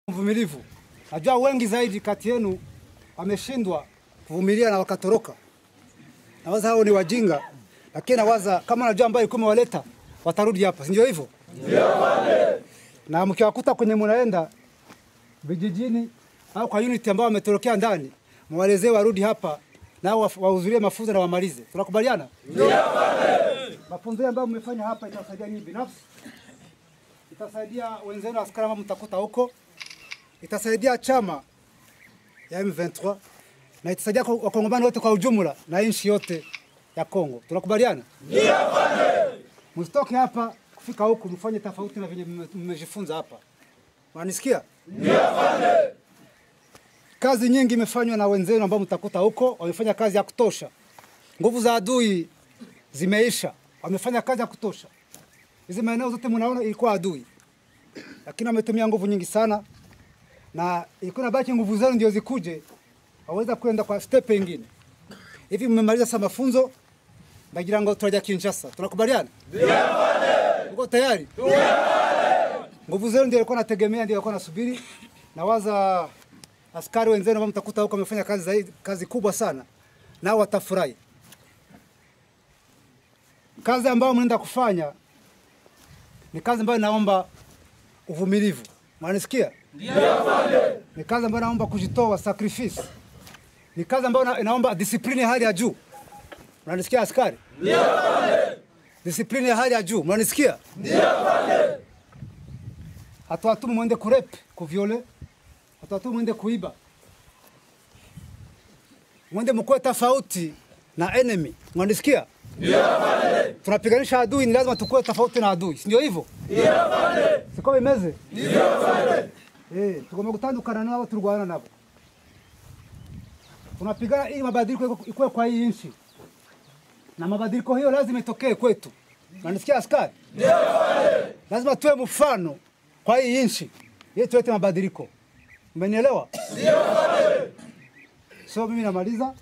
Mvumilivu. Najua wengi zaidi kati yenu wameshindwa kuvumilia na wakatoroka. Nawaza hao ni wajinga, lakini nawaza kama najua ambaye yuko waleta watarudi hapa. Ndio hivyo? Ndio bwana. Na mkiwakuta kwenye mnaenda vijijini au kwa unit ambao wametorokea ndani, mwelezee warudi hapa na wahudhurie mafunzo na wamalize. Tunakubaliana? Ndio bwana. Mafunzo ambayo mmefanya hapa itasaidia nyinyi binafsi. Itasaidia wenzenu askari ambao mtakuta huko. Itasaidia chama ya M23 na itasaidia wakongomani wote kwa ujumla na nchi yote ya Kongo. Tunakubaliana? Ndio bwana. Msitoke hapa kufika huko mfanye tofauti na vile mmejifunza hapa. Unanisikia? Ndio bwana. Kazi nyingi imefanywa na wenzenu ambao mtakuta huko, wamefanya kazi ya kutosha. Nguvu za adui zimeisha. Wamefanya kazi ya kutosha. Hizi maeneo zote mnaona ilikuwa adui. Lakini wametumia nguvu nyingi sana. Na ilikuwa baki nguvu zao ndio zikuje waweza kwenda kwa step nyingine. Hivi mmemaliza sasa mafunzo ndagira ngo turaja Kinshasa. Tunakubaliana? Ndio bwana. Uko tayari? Ndio bwana. Nguvu zao ndio ilikuwa nategemea, ndio ilikuwa nasubiri. Nawaza askari wenzenu ambao mtakuta huko wamefanya kazi kubwa sana. Nao watafurahi. Kazi ambayo mnaenda kufanya ni kazi ambayo naomba uvumilivu. Mwanisikia? Ndio bwana. Ni kazi ambayo naomba kujitoa, sacrifice. Ni kazi ambayo inaomba discipline ya hali ya juu. Mnanisikia askari? Ndio bwana. Discipline ya hali ya juu. Mnanisikia? Ndio bwana. Hatuwatumu mwende kurep, kuviole. Hatuwatumu mwende kuiba. Mwende mkoe tofauti na enemy. Mnanisikia? Ndio bwana. Tunapiganisha adui, ni lazima tukue tofauti na adui. Ndio hivyo? Ndio bwana. Siko bimeze? Ndio bwana. Tugomba gutandukana nabo turwana nabo. Tunapigana ili mabadiliko ikuwe kwa hii nchi. Na mabadiliko hiyo lazima itokee kwetu. Unanisikia askari? Ndio bwana. Lazima tuwe mfano kwa hii nchi. Ili tulete mabadiliko. Umenielewa? Ndio bwana. So mimi namaliza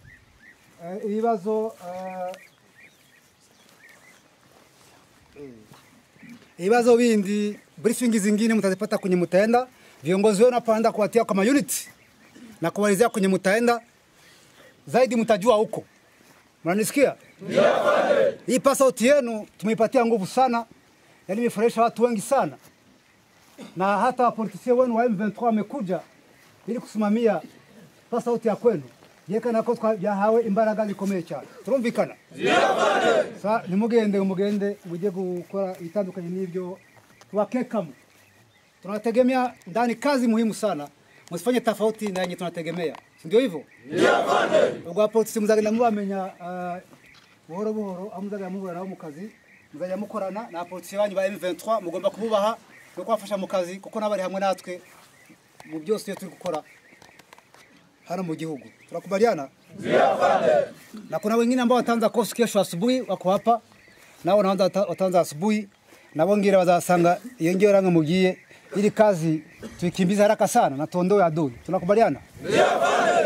ibibazo bindi briefing zingine mtazipata kwenye mtaenda. Viongozi wenu hapa kuwatia kama unit na kuwalizia kwenye mtaenda. Zaidi mtajua huko. Mnanisikia? Ndio bwana. Hii passport yenu tumeipatia nguvu sana. Yaani imefurahisha watu wengi sana. Na hata wapolitisia wenu wa M23 wamekuja ili kusimamia passport ya kwenu. Yeka na kwa hawe imbaraga zikomeye cyane. Turumvikana? Ndio bwana. Sa nimugende muje gukora itandukanye n'ibyo twakekamo. Tunategemea ndani kazi muhimu sana. Msifanye tofauti na yenye tunategemea. Ndio hivyo? Ndio bwana. Ubwo apolitisi muzagenda mubamenya buhoro buhoro amuzagenda mubura nawo mu kazi. Muzajya mukorana na apolitisi banyu ba M23 mugomba kububaha no kwafasha mu kazi kuko nabari hamwe natwe mu byose turi gukora hano mu gihugu. Tunakubaliana? Ndio bwana. Na kuna wengine ambao wataanza kosi kesho asubuhi wako hapa. Nao wataanza asubuhi na wengine wazasanga yengeo range mugiye ili kazi tuikimbiza haraka sana na tuondoe adui. Tunakubaliana? Ndio bwana.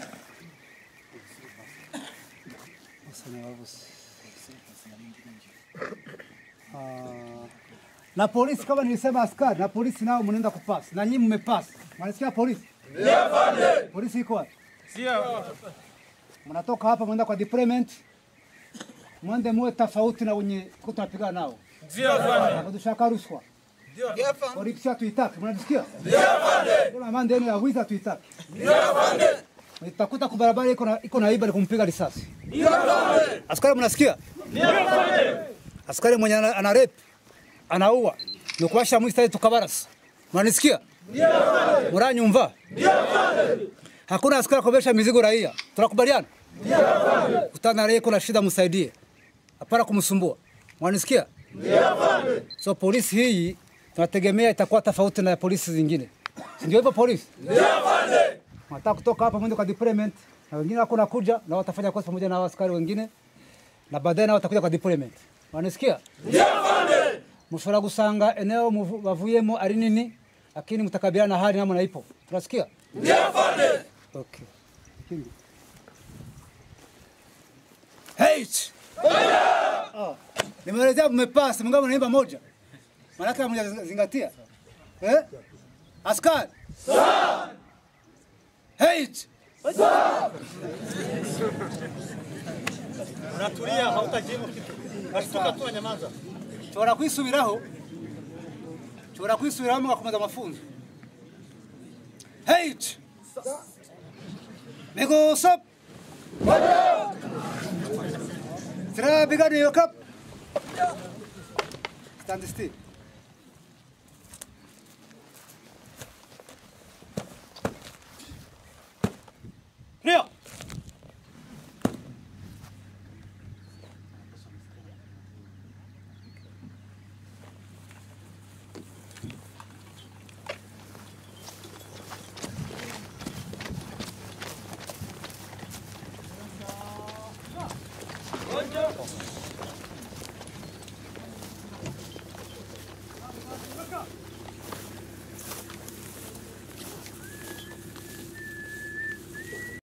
Na polisi kama nilisema askari na polisi nao mnaenda kupasi. Na nyinyi mmepasi. Mnasikia polisi? Ndio bwana. Polisi iko wapi? Sio. Mnatoka hapa mwenda kwa deployment. Mwende muwe tofauti na wenye tunapigana nao. Ndio bwana. Tushaka rushwa. Ndio bwana. Polisi tuitake, mnasikia? Ndio bwana. Kuna mandeno ya wizi tuitake. Ndio bwana. Itakuta kwa barabara iko na iba kumpiga risasi. Ndio bwana. Askari mnasikia? Ndio bwana. Askari mwenye ana rape, anaua. Ni kuwasha mwista tukabarasi. Mnanisikia? Ndio bwana. Muranyumva? Ndio bwana. Hakuna askari kubesha mizigo raia. Tunakubaliana? Ndio bwana. Utana raia kuna shida msaidie. Hapana kumsumbua. Mnanisikia? Ndio bwana. So polisi hii tunategemea itakuwa tofauti na polisi zingine. Ndio hivyo polisi? Ndio bwana. Mtaka kutoka hapa mwende kwa deployment na wengine wako nakuja na watafanya kazi pamoja na askari wengine na baadaye watakuja kwa deployment. Wanasikia? Ndio bwana. Mshora gusanga eneo bavuyemo ari nini lakini mtakabiliana na hali namna ipo. Tunasikia? Ndio bwana. Okay. Hey! Nimeelezea mmepasi, mngao mnaimba moja. Maana kama mnazingatia. Askari Hate. Unatulia, hautajibu kitu. Bashtuka tu nyamaza. Chora kwisubiraho. Chora kwisubiraho mugakomeza amafunzo. Hate. Mego sub. Tira bigani yo cup. Stand still. Clear.